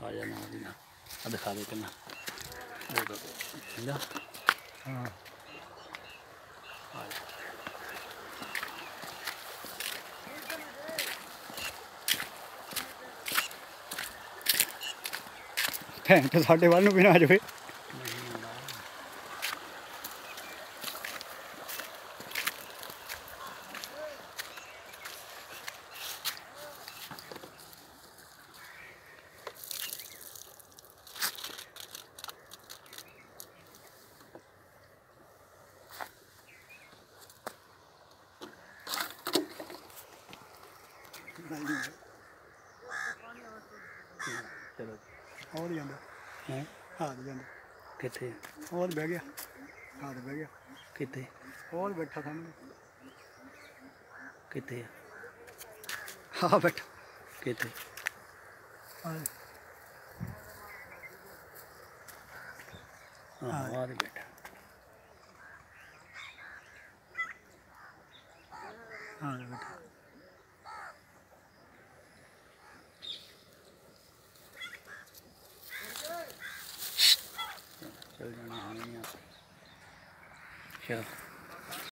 जा ना दी ना दिखा दे कितना हाँ घंटे साढ़े वाल भी ना आ जाए चलो और जाता हैं हाथ जाता कितने और बह गया हाथ बह गया कितने और बैठा सामने कितने हाँ बैठा कितने हाँ हाँ और बैठा हाँ बैठा चल जाना चल